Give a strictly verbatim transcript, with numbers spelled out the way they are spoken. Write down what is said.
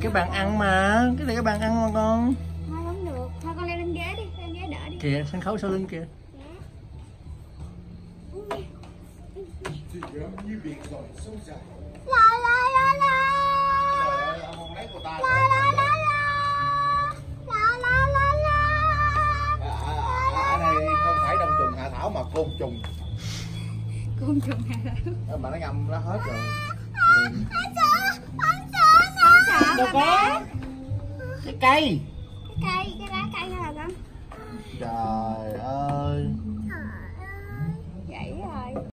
cái bàn ăn mà, cái này cái bàn ăn mà con. Thôi không được, thôi con leo lên ghế đi, lên ghế đỡ đi. Kìa, sân khấu sau lưng kìa. La la la la. La la la la. La la la la. Ở đây không phải đông trùng hạ thảo mà côn trùng. Côn trùng hạ thảo. Mà nó ngâm nó hết rồi. Anh sợ, anh sợ nè. Anh sợ. Đâu có. Cái cây. Cái cây, cái lá cây hay là con? Trời ơi.